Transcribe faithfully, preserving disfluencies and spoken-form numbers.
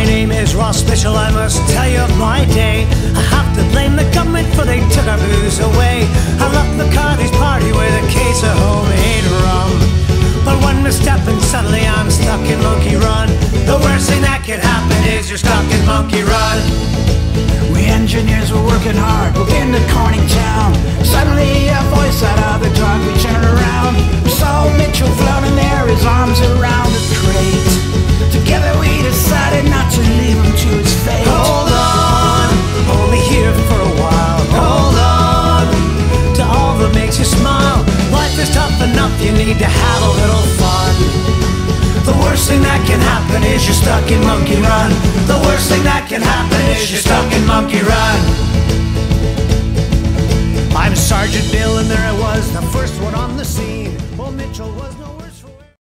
name is Ross Mitchell, I must tell you of my day. I have to blame the government for they took our booze away. I left the Cardi's party with a case of homemade rum, but one misstep and suddenly I'm stuck in Monkey Run. The worst thing that could happen is you're stuck in Monkey Run. We engineers were working hard, we're in the Corning town. Suddenly a voice out of the dark, we turned around. We saw Mitchell floating there, his arms around a crate. Together we decided not to leave him to his fate. Hold on, only here for a while. Hold on to all that makes you smile. Life is tough enough, you need to have a little fun. The worst thing that can happen is you're stuck in Monkey Run. The worst thing that can happen is you're stuck in Monkey Run. I'm Sergeant Bill and there I was, the first one on the scene. Well, Mitchell